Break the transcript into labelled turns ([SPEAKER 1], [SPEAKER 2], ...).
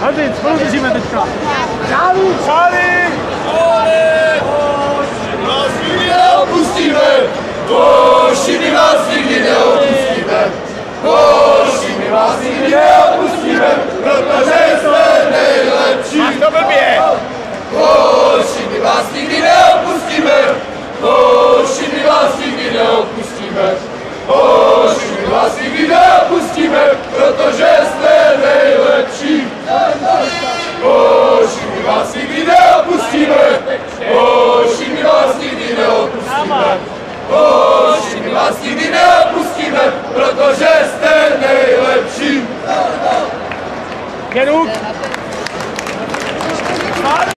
[SPEAKER 1] Hadi, spolu držíme teďka.
[SPEAKER 2] Čáli!
[SPEAKER 1] Čáli!
[SPEAKER 2] Vás nikdy neopustíme! Hoši, my vás nikdy neopustíme! Hoši, my vás nikdy neopustíme! Protože jsme nejlepší!
[SPEAKER 1] Máš to blbě!
[SPEAKER 2] Hoši, my vás nikdy neopustíme!